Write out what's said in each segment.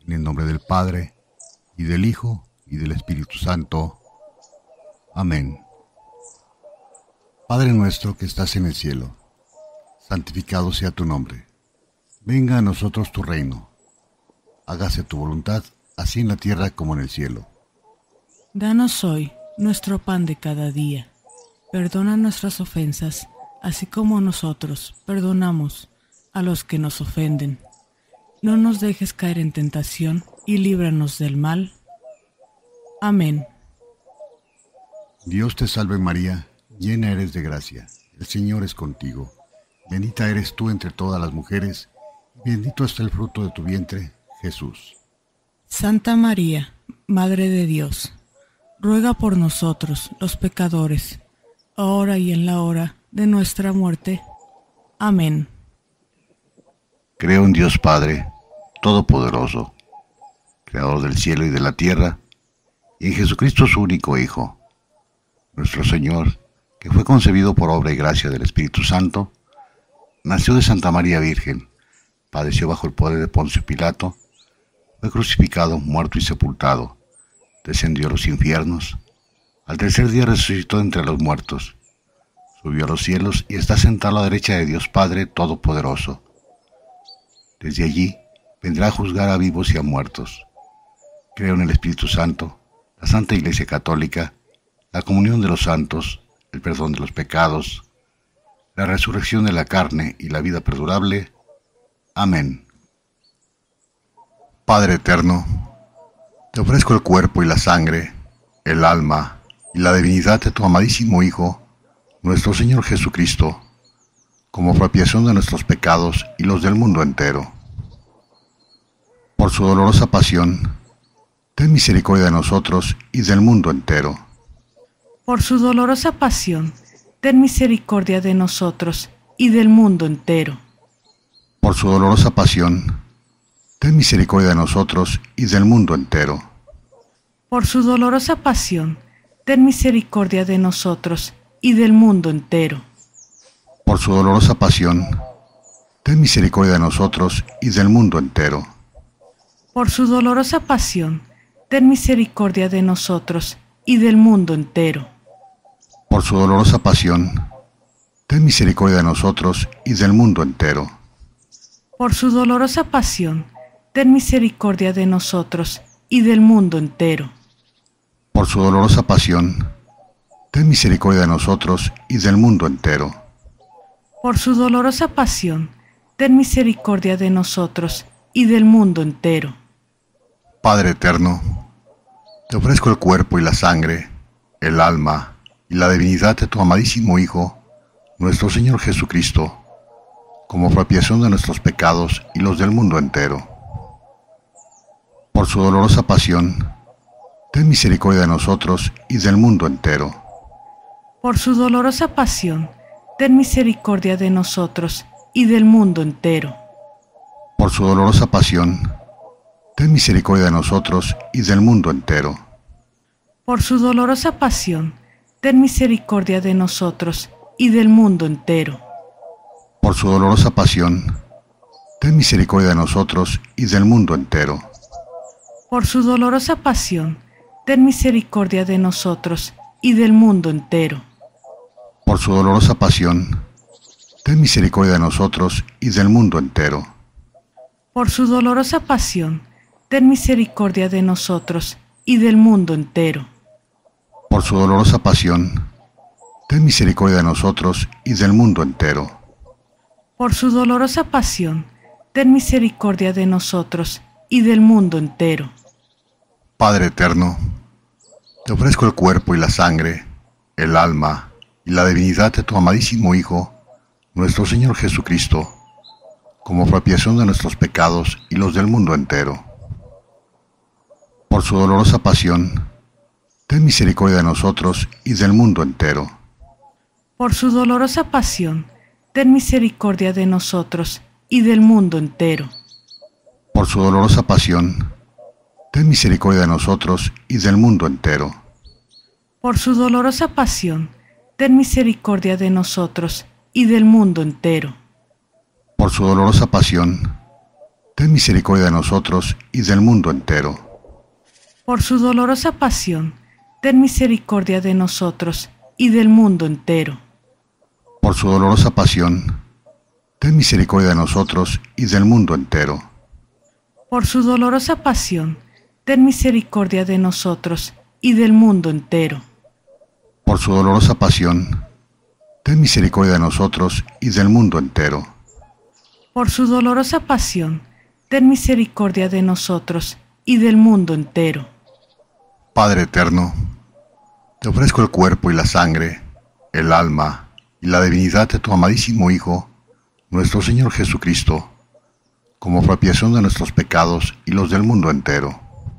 En el nombre del Padre, y del Hijo, y del Espíritu Santo. Amén. Padre nuestro que estás en el cielo, santificado sea tu nombre. Venga a nosotros tu reino. Hágase tu voluntad, así en la tierra como en el cielo. Danos hoy nuestro pan de cada día. Perdona nuestras ofensas, así como nosotros perdonamos a los que nos ofenden. No nos dejes caer en tentación y líbranos del mal. Amén. Dios te salve María, llena eres de gracia. El Señor es contigo. Bendita eres tú entre todas las mujeres, y bendito es el fruto de tu vientre, Jesús. Santa María, Madre de Dios, ruega por nosotros, los pecadores, ahora y en la hora de nuestra muerte. Amén. Creo en Dios Padre, Todopoderoso, Creador del cielo y de la tierra, y en Jesucristo su único Hijo, nuestro Señor, que fue concebido por obra y gracia del Espíritu Santo, nació de Santa María Virgen, padeció bajo el poder de Poncio Pilato, fue crucificado, muerto y sepultado, descendió a los infiernos, al tercer día resucitó entre los muertos, subió a los cielos y está sentado a la derecha de Dios Padre Todopoderoso. Desde allí vendrá a juzgar a vivos y a muertos. Creo en el Espíritu Santo, la Santa Iglesia Católica, la comunión de los santos, el perdón de los pecados, la resurrección de la carne y la vida perdurable. Amén. Padre eterno, te ofrezco el cuerpo y la sangre, el alma y la divinidad de tu amadísimo Hijo, nuestro Señor Jesucristo, como propiciación de nuestros pecados y los del mundo entero. Por su dolorosa pasión, ten misericordia de nosotros y del mundo entero. Por su dolorosa pasión, ten misericordia de nosotros y del mundo entero. Por su dolorosa pasión, ten misericordia de nosotros y del mundo entero. Por su dolorosa pasión, ten misericordia de nosotros y del mundo entero. Por su dolorosa pasión, ten misericordia de nosotros y del mundo entero. Por su dolorosa pasión, ten misericordia de nosotros y del mundo entero. Por su dolorosa pasión, ten misericordia de nosotros y del mundo entero. Por su dolorosa pasión, ten misericordia de nosotros y del mundo entero. Por su dolorosa pasión, ten misericordia de nosotros y del mundo entero. Por su dolorosa pasión, ten misericordia de nosotros y del mundo entero. Padre eterno, te ofrezco el cuerpo y la sangre, el alma y la divinidad de tu amadísimo Hijo, nuestro Señor Jesucristo, como propiciación de nuestros pecados y los del mundo entero. Por su dolorosa pasión, ten misericordia de nosotros y del mundo entero. Por su dolorosa pasión, ten misericordia de nosotros y del mundo entero. Por su dolorosa pasión, ten misericordia de nosotros y del mundo entero. Por su dolorosa pasión, ten misericordia de nosotros y del mundo entero. Por su dolorosa pasión, ten misericordia de nosotros y del mundo entero. Por su dolorosa pasión, ten misericordia de nosotros y del mundo entero. Por su dolorosa pasión, ten misericordia de nosotros y del mundo entero. Por su dolorosa pasión, ten misericordia de nosotros y del mundo entero. Por su dolorosa pasión, ten misericordia de nosotros y del mundo entero. Por su dolorosa pasión, ten misericordia de nosotros y del mundo entero. Padre eterno, te ofrezco el cuerpo y la sangre, el alma y la divinidad de tu amadísimo Hijo, nuestro Señor Jesucristo, como propiciación de nuestros pecados y los del mundo entero. Por su dolorosa pasión, ten misericordia de nosotros y del mundo entero. Por su dolorosa pasión, ten misericordia de nosotros y del mundo entero. Por su dolorosa pasión, ten misericordia de nosotros y del mundo entero. Por su dolorosa pasión, ten misericordia de nosotros y del mundo entero. Por su dolorosa pasión, ten ten misericordia de nosotros y del mundo entero. Por su dolorosa pasión, ten misericordia de nosotros y del mundo entero. Por su dolorosa pasión, ten misericordia de nosotros y del mundo entero. Por su dolorosa pasión, ten misericordia de nosotros y del mundo entero. Por su dolorosa pasión, ten misericordia de nosotros y del mundo entero. Por su dolorosa pasión, ten misericordia de nosotros y del mundo entero. Padre eterno, te ofrezco el cuerpo y la sangre, el alma y la divinidad de tu amadísimo Hijo, nuestro Señor Jesucristo, como propiciación de nuestros pecados y los del mundo entero.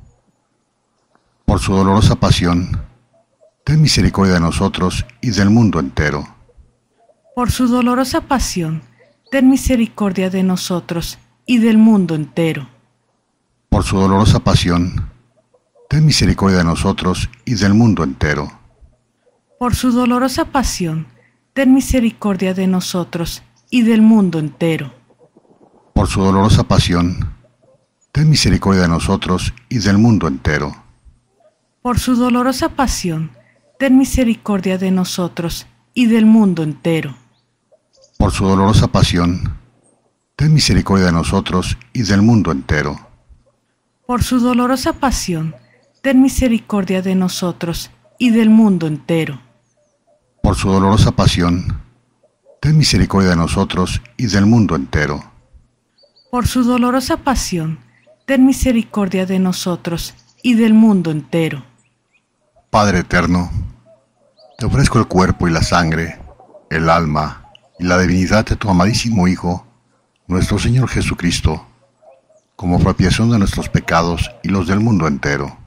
Por su dolorosa pasión, ten misericordia de nosotros y del mundo entero. Por su dolorosa pasión, ten misericordia de nosotros y del mundo entero. Por su dolorosa pasión, ten misericordia de nosotros y del mundo entero. Por su dolorosa pasión, ten misericordia de nosotros y del mundo entero. Por su dolorosa pasión, ten misericordia de nosotros y del mundo entero. Por su dolorosa pasión, ten misericordia de nosotros y del mundo entero. Por su dolorosa pasión, ten misericordia de nosotros y del mundo entero. Por su dolorosa pasión, ten misericordia de nosotros y del mundo entero. Por su dolorosa pasión, ten misericordia de nosotros y del mundo entero. Por su dolorosa pasión, ten misericordia de nosotros y del mundo entero. Padre eterno, te ofrezco el cuerpo y la sangre, el alma y la divinidad de tu amadísimo Hijo, nuestro Señor Jesucristo, como propiciación de nuestros pecados y los del mundo entero.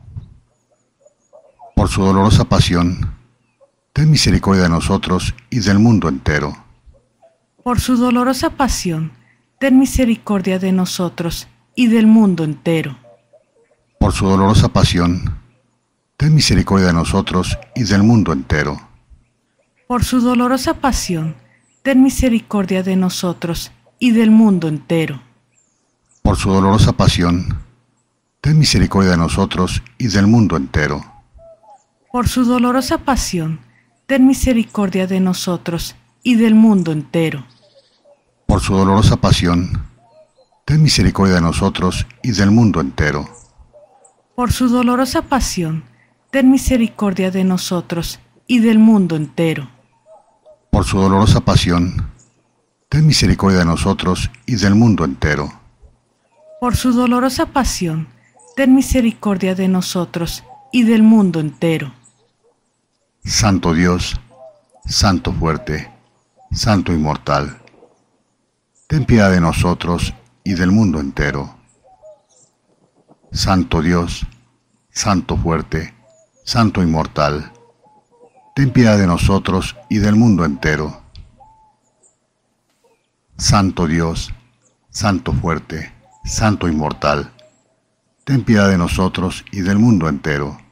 Por su dolorosa pasión, ten misericordia de nosotros y del mundo entero. Por su dolorosa pasión, ten misericordia de nosotros y del mundo entero. Por su dolorosa pasión, ten misericordia de nosotros y del mundo entero. Por su dolorosa pasión, ten misericordia de nosotros y del mundo entero. Por su dolorosa pasión, ten misericordia de nosotros y del mundo entero. Por su dolorosa pasión, ten misericordia de nosotros y del mundo entero. Por su dolorosa pasión, ten misericordia de nosotros y del mundo entero. Por su dolorosa pasión, ten misericordia de nosotros y del mundo entero. Por su dolorosa pasión, ten misericordia de nosotros y del mundo entero. Por su dolorosa pasión, ten misericordia de nosotros y del mundo entero. Santo Dios, Santo fuerte, Santo inmortal, ten piedad de nosotros y del mundo entero. Santo Dios, Santo fuerte, Santo inmortal, ten piedad de nosotros y del mundo entero. Santo Dios, Santo fuerte, Santo inmortal, ten piedad de nosotros y del mundo entero.